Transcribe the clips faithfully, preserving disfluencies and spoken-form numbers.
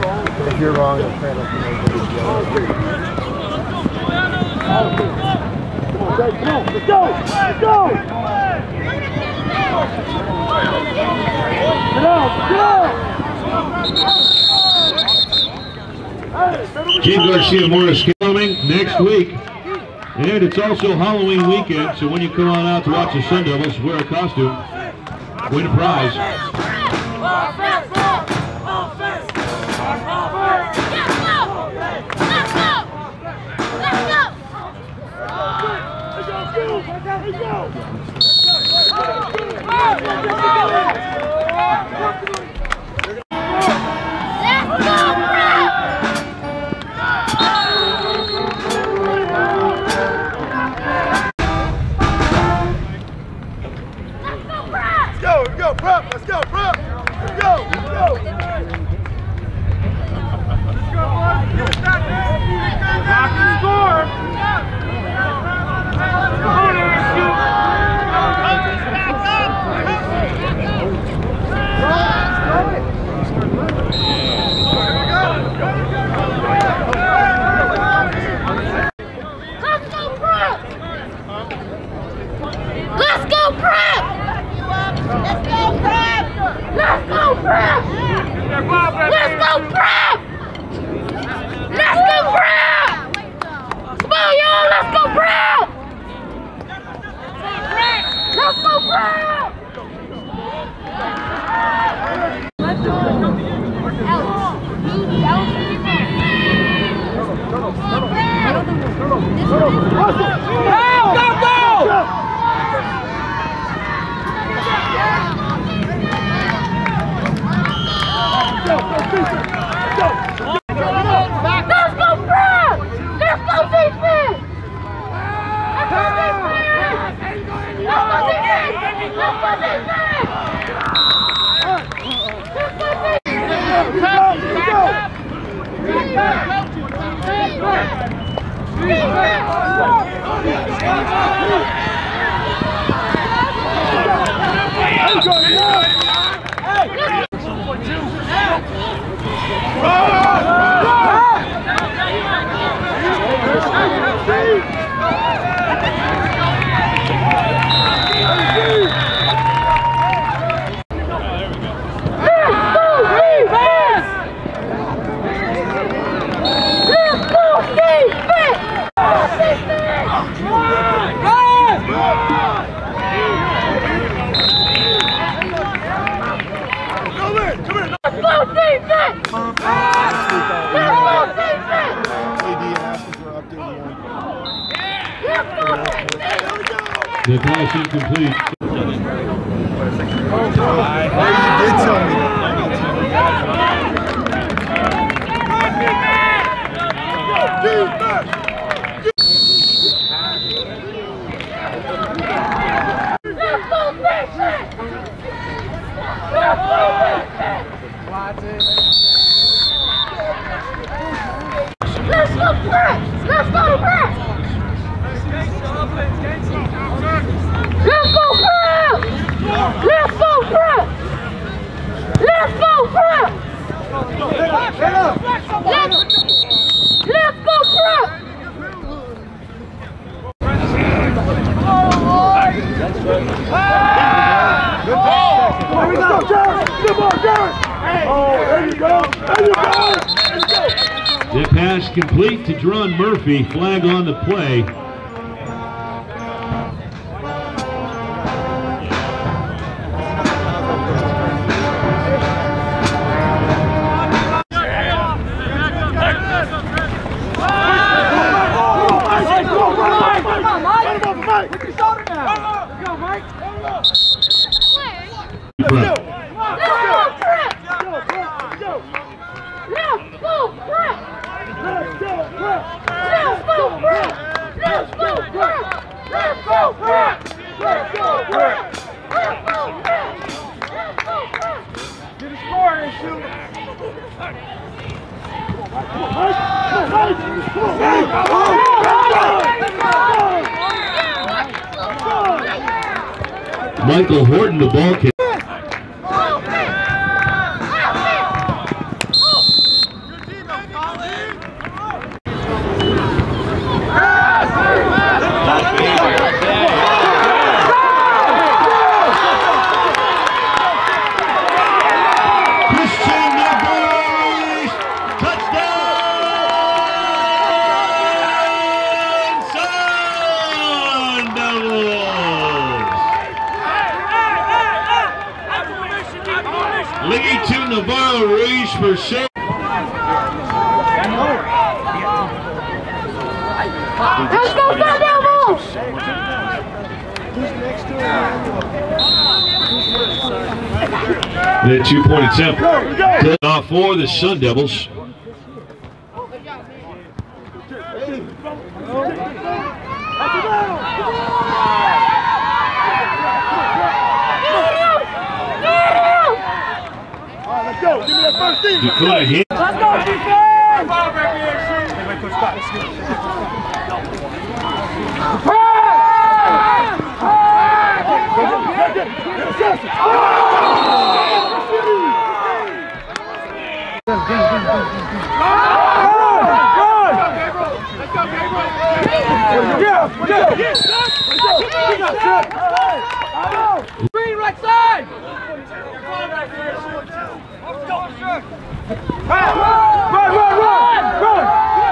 If you're wrong, it's kind of Let's go! Let's go! Get out! Get out! Team Garcia Morris coming next week. And it's also Halloween weekend, so when you come on out to watch the Sun Devils, wear a costume, win a prize. Let's go, bro! Let's go! Let's go! Let's go, boys! Lock and score! Come on, A S U! Let's go, Prep! Let's go, Prep! Let's go, Prep! Let's go, Prep! Let's go, Prep! Come on, y'all, let's go, Prep! Let's go, Prep! Go, go, go! Let's go, Brad! Let's go, defense! Let's go, defense! Let's go, defense! Let's go, defense! The pass incomplete. Oh, you did tell me that. Let's go, Brett! Let's go, Brett! Let's go, Brett! Let's go, Brett! Let's go, Brett! Let's, let's go, Brett! There we go, Jared! Good ball, Jared! Oh, there you go! There you go! There you go! The pass complete to Dron Murphy. Flag on the play. Michael Horton, the ball kick. Let's go, Sun Devils! The two-point attempt off for the Sun Devils. Let's go. Give me that first team. Dakota hit. Let's go, defense! Green right side! Run, run, run, run! Run!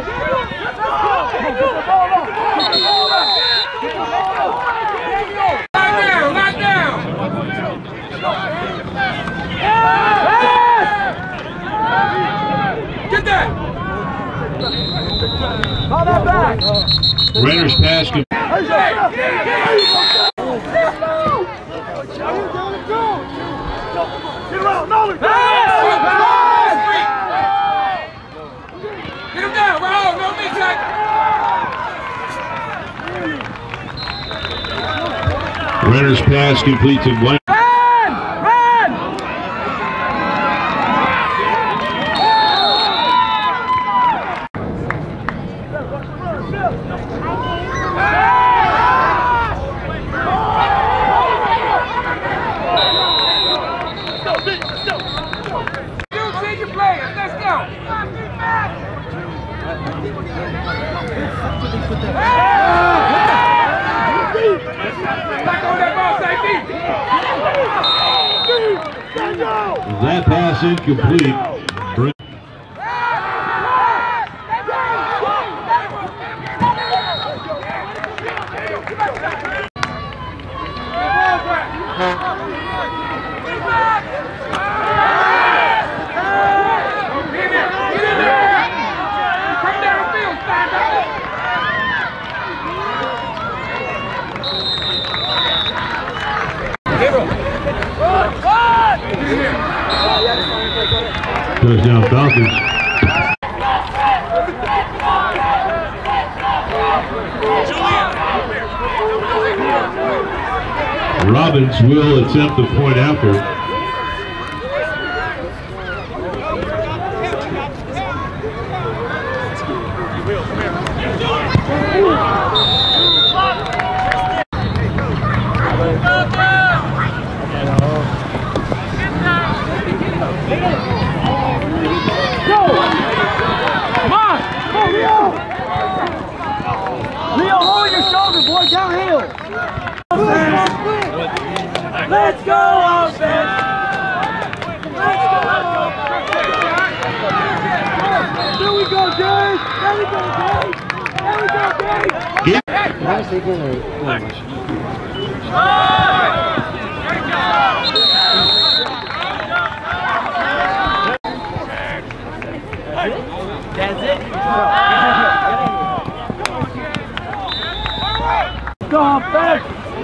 Lock down, lock down! Get that! Call that back! Renner's pass. Get around, Nolan! Get him down, Raul, no mix-up! Renner's pass complete to one. Run! Run! You change your players, let's go! Back on that ball, safety! That pass incomplete. Touchdown Falcons. Robbins will attempt the point after. Let's go, offense! Let's go! There we go, Dave! There we go, Dave! There we go, Dave! That's it? Go, offense!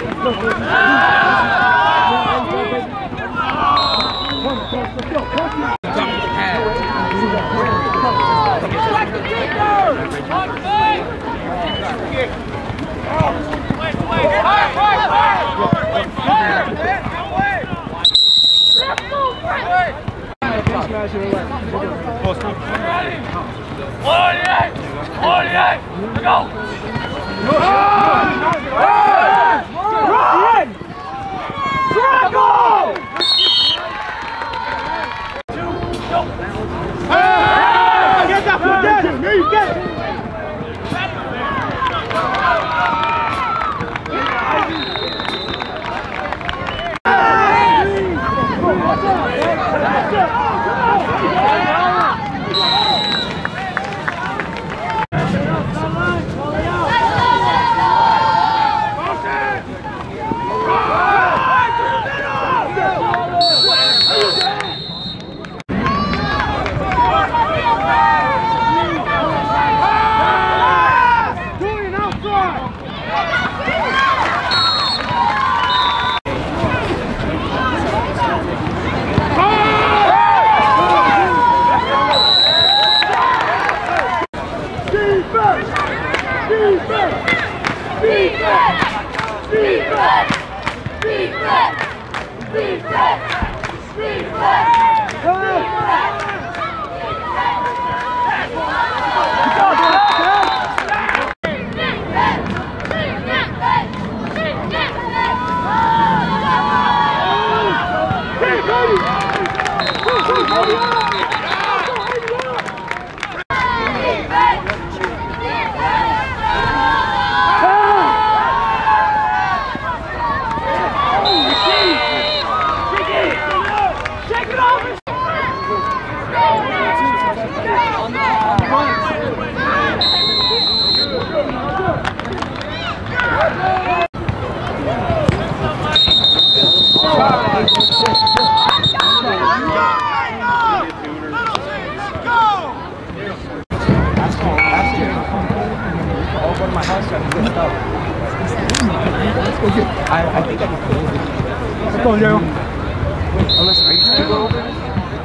Go! I, I think I can put it. Let's go, Daryl. Unless are you trying to go over this?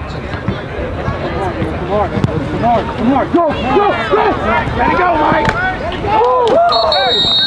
Come on, come on, come on, go, go, go! Let it go, Mike! Woo!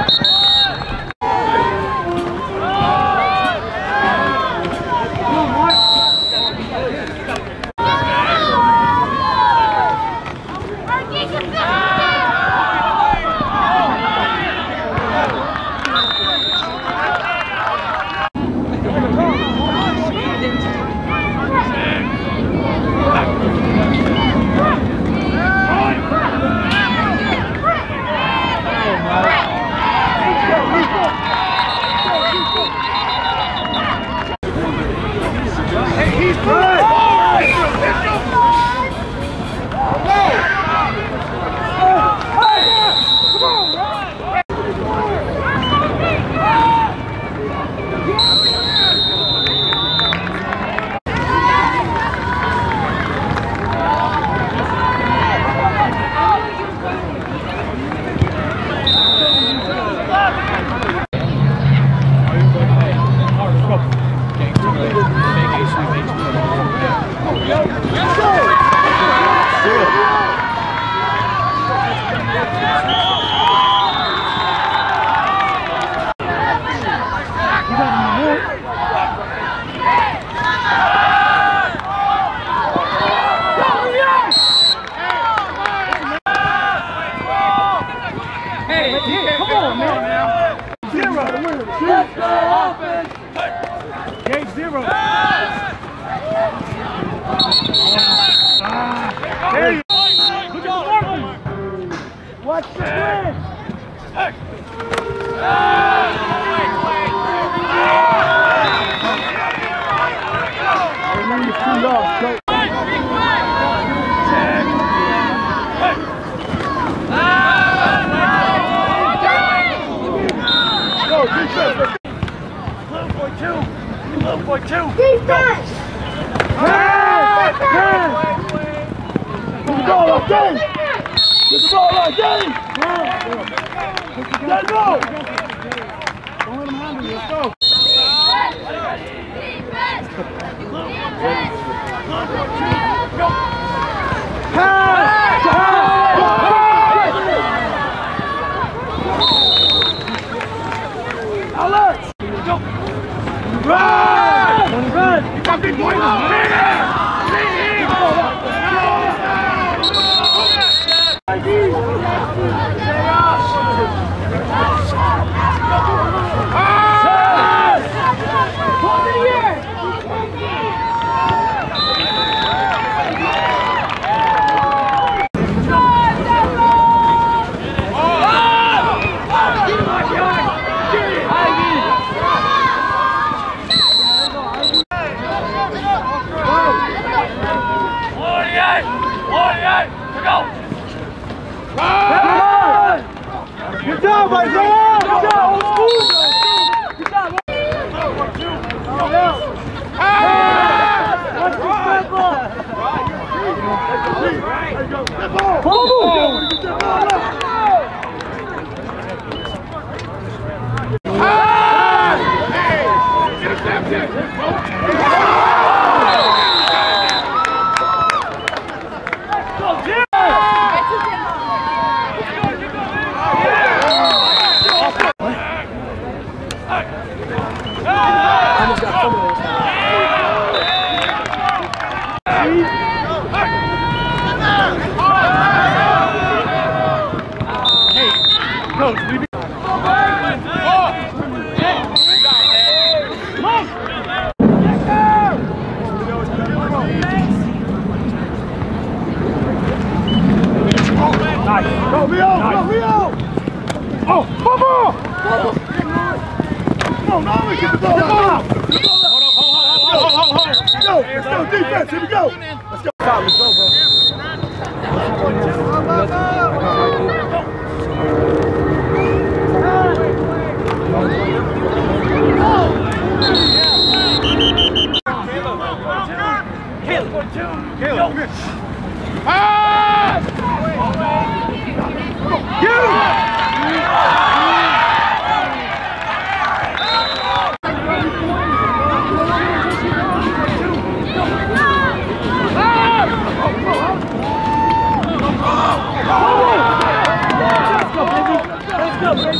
Watch the win! Hey! Little boy two! Defense! Pass! Pass! Get the ball up, James! Get the ball up, James! Let's go! Don't let him handle you, let's go! Pass! Alex! Go! Run! Run! You got big boy! Stay there! Stay here! Good job, Isaiah! Good job, old school! Good job! coach. We be nice. Go, Leo! Nice. Go, Leo! Oh, Bubba! No, no, let's get the ball out. Hold on, hold on, hold on, hold on. Let's go, let's go, defense, here we go. Let's go. Let's go, bro. Caleb, Caleb, pass! You! Let's go, baby!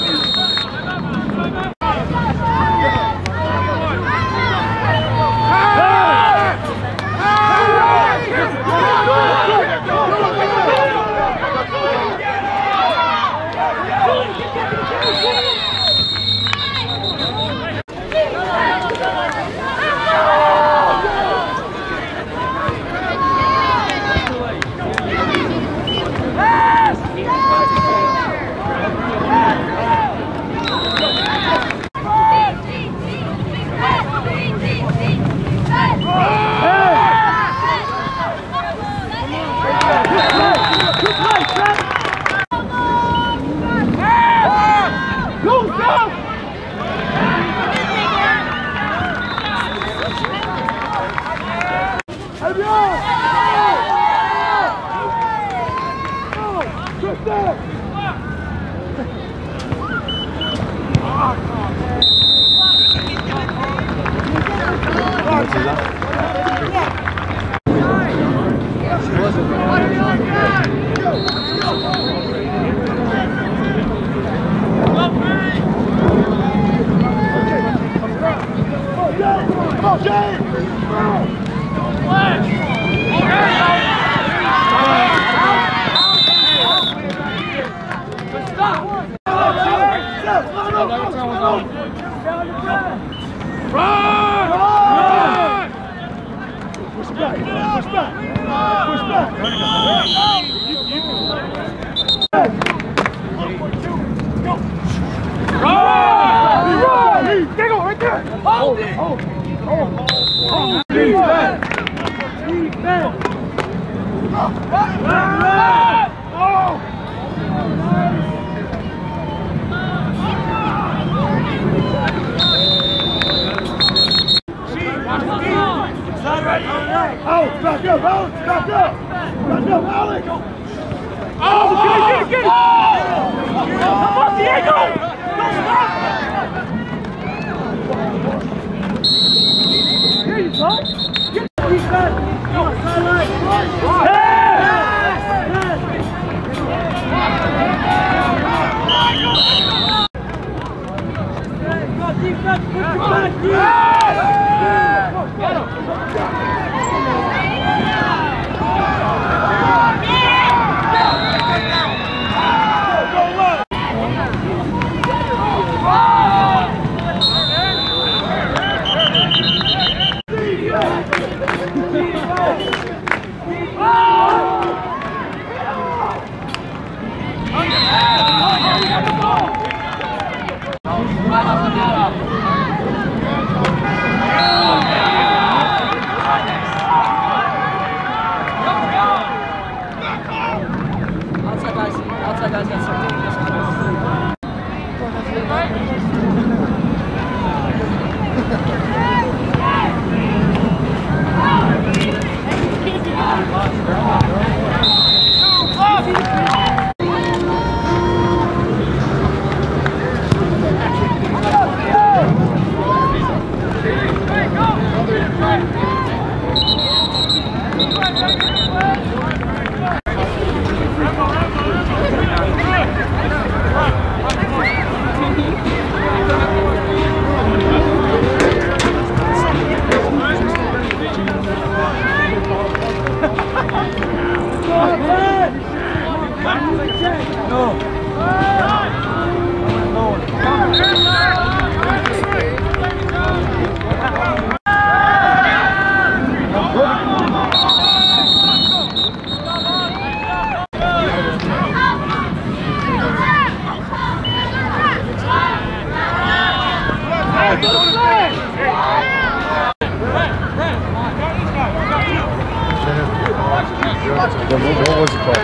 No. What was it called?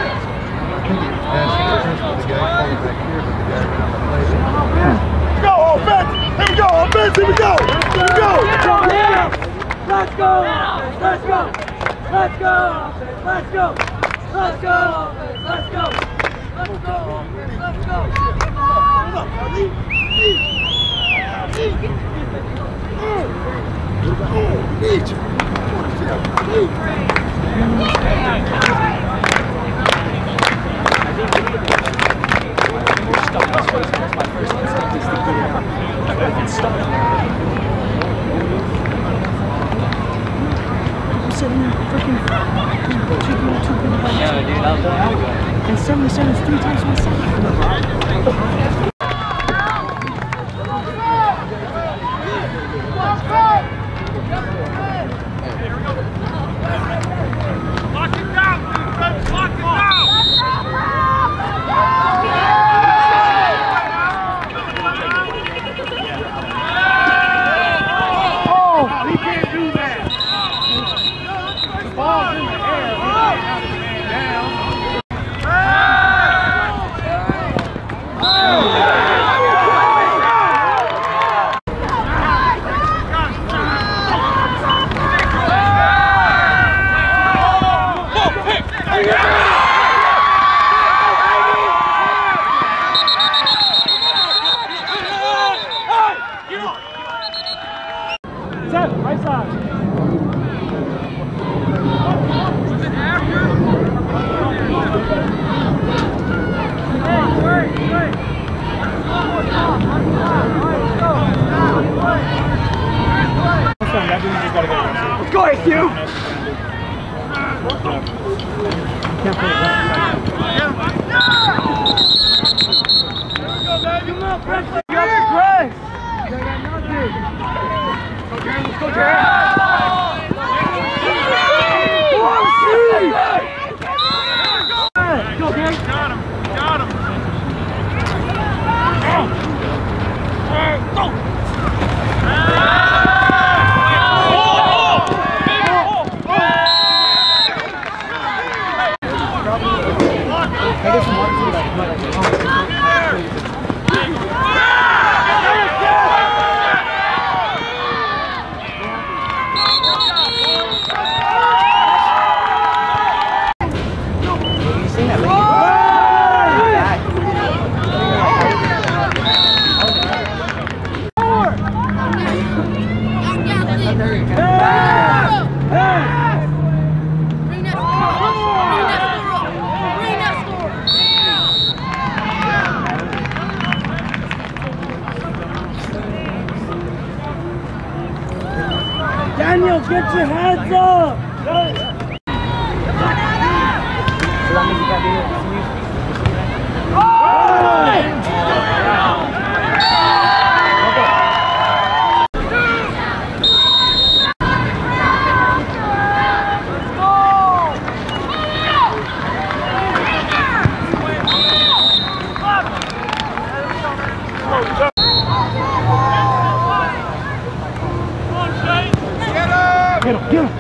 Go, offense! Here we go, offense! Here we go! Here we go! Let's go! Let's go! Let's go! Let's go! Let's go! Let's go! Let's go! Let's and seventy-seven is three times my second. Lock it down, defense! Lock it Oh, he can't do that. The ball's in the air. He can't have his man down. Seven, right side. Let's go, A S U! Can't play it right. Come on, press it! You got the press! You got nothing! Go, Jared! Let's go, Jared! Oh, shit! Go, Jared! Got him. Got him. Go. I guess one to like Daniel, get your hands up! Get him, get him!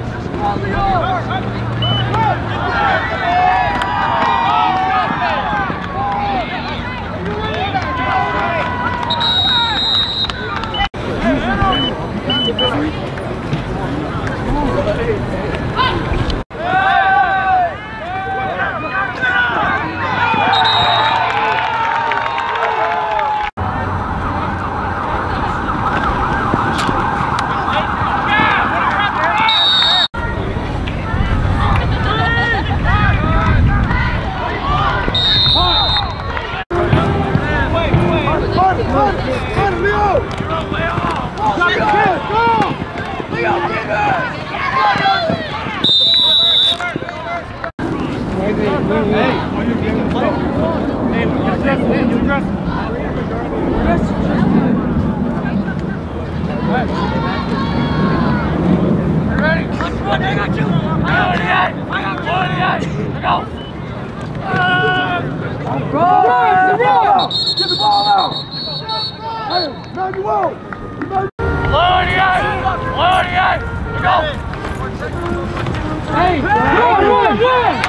Hey, Ready? Let's run. I got you. I got twenty-eight. I got twenty-eight. Let's go. Get the ball out! Hey, now you won't! twenty-eight! twenty-eight! Let's go! Hey, run, run, run!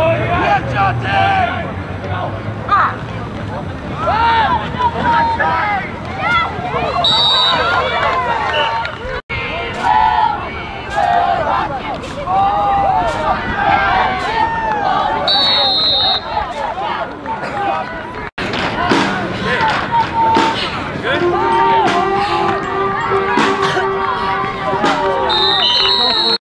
Let's go!